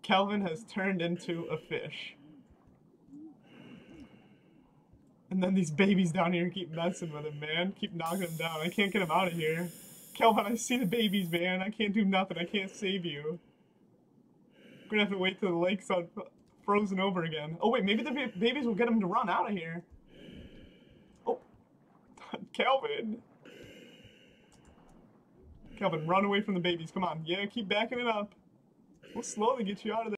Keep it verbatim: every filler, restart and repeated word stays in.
Kelvin has turned into a fish. And then these babies down here keep messing with him, man. Keep knocking him down. I can't get him out of here. Kelvin, I see the babies, man. I can't do nothing. I can't save you. We're gonna have to wait till the lake's on frozen over again. Oh, wait, maybe the babies will get him to run out of here. Oh, Kelvin. Kelvin, run away from the babies. Come on. Yeah, keep backing it up. We'll slowly get you out of there.